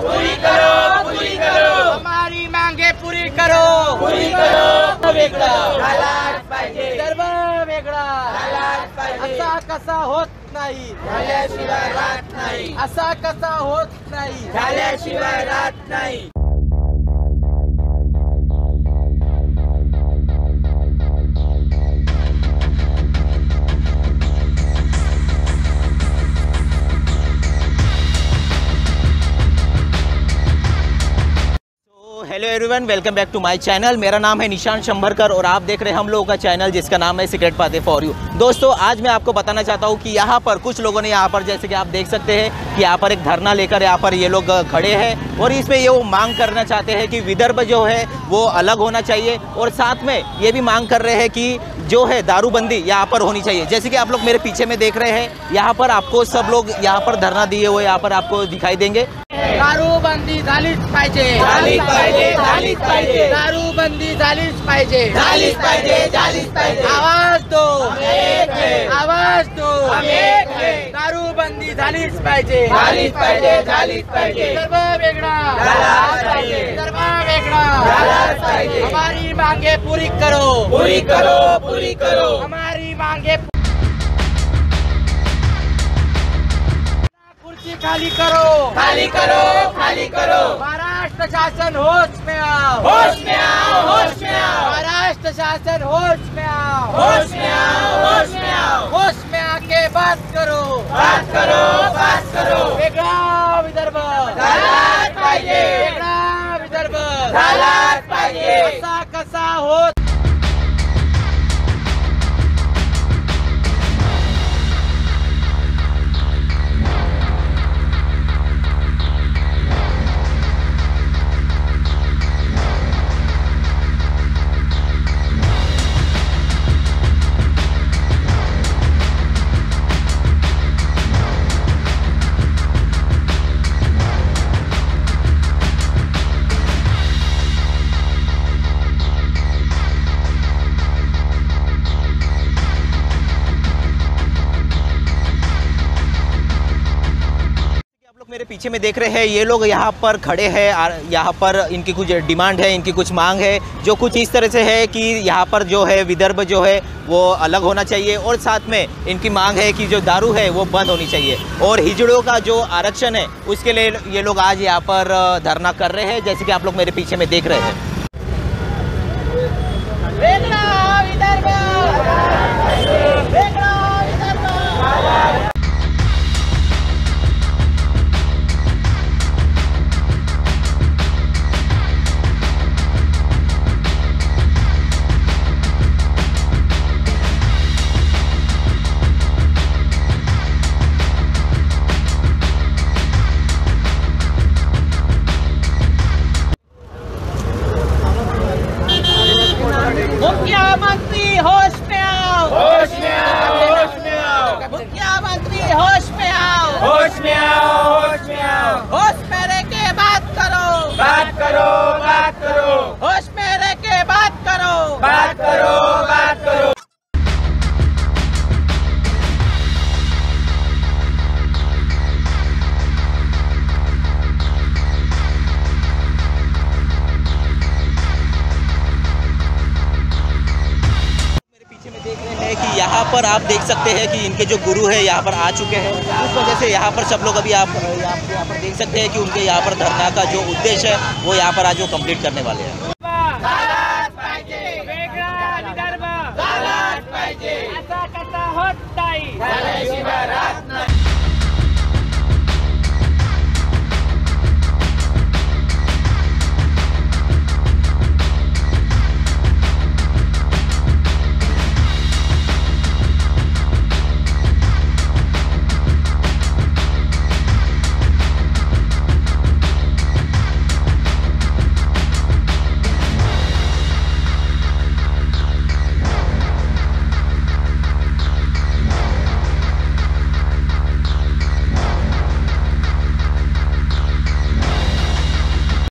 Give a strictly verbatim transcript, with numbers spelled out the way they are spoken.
पूरी करो, पूरी करो, हमारी मांगे पूरी करो, पूरी करो, वेगळा झालाच पाहिजे, विदर्भ वेगळा झालाच पाहिजे, असा कसा होत नाही, झाल्याशिवाय राहत नाही, असा कसा होत नाही, झाल्याशिवाय राहत नाही. Hello everyone, welcome back to my channel. मेरा नाम है निशान शंभरकर और आप देख रहे हैं हम लोगों का चैनल जिसका नाम है सीक्रेट बातें फॉर यू। दोस्तों, आज मैं आपको बताना चाहता हूं कि यहाँ पर कुछ लोगों ने यहाँ पर, जैसे कि आप देख सकते हैं कि यहाँ पर एक धरना लेकर यहाँ पर ये लोग खड़े हैं और इसमें ये वो मांग करना चाहते हैं कि विदर्भ जो है वो अलग होना चाहिए और साथ में ये भी मांग कर रहे हैं कि जो है दारूबंदी यहाँ पर होनी चाहिए। जैसे कि आप लोग मेरे पीछे में देख रहे हैं, यहाँ पर आपको सब लोग यहाँ पर धरना दिए हुए यहाँ पर आपको दिखाई देंगे। दारूबंदी झालीच पाहिजे, झालीच पाहिजे, झालीच पाहिजे, दारूबंदी झालीच पाहिजे, झालीच पाहिजे, झालीच पाहिजे, आवाज दो, एक है, आवाज दो, हम एक है, दारूबंदी झालीच पाहिजे, झालीच पाहिजे, झालीच पाहिजे, विदर्भ वेगळा झालाच पाहिजे, विदर्भ वेगळा झालाच पाहिजे, हमारी मांगे पूरी करो, पूरी करो, पूरी करो, हमारी मांगे कुर्सी खाली करो, खाली करो, खाली करो, महाराष्ट्र शासन होश में आओ, होश में आओ, होश में आओ, महाराष्ट्र शासन होश में आओ, होश में आओ, होश में आओ, होश में आके बात करो, बात करो, बात करो, वेगळा विदर्भ झालाच पाहिजे, वेगळा विदर्भ झालाच पाहिजे, कसा कसा होत मेरे पीछे में देख रहे हैं, ये लोग यहाँ पर खड़े हैं। यहाँ पर इनकी कुछ डिमांड है, इनकी कुछ मांग है जो कुछ इस तरह से है कि यहाँ पर जो है विदर्भ जो है वो अलग होना चाहिए और साथ में इनकी मांग है कि जो दारू है वो बंद होनी चाहिए और हिजड़ों का जो आरक्षण है उसके लिए ये लोग आज यहाँ पर धरना कर रहे हैं, जैसे कि आप लोग मेरे पीछे में देख रहे हैं। मुख्यमंत्री होश में आओ, होश में आओ, होश में आओ, मुख्यमंत्री होश में आओ, होश में आओ, होश में आओ, होश में रह के बात करो, बात करो, बात करो, होश में रह के बात करो, बात करो, बात करो। कि यहाँ पर आप देख सकते हैं कि इनके जो गुरु है यहाँ पर आ चुके हैं, उस वजह से यहाँ पर सब लोग अभी आप यहाँ यहाँ पर देख सकते हैं कि उनके यहाँ पर धरना का जो उद्देश्य है वो यहाँ पर आज वो कंप्लीट करने वाले हैं। झालाच पाहिजे, वेगळा विदर्भ झालाच पाहिजे, असा कसा होत नाही,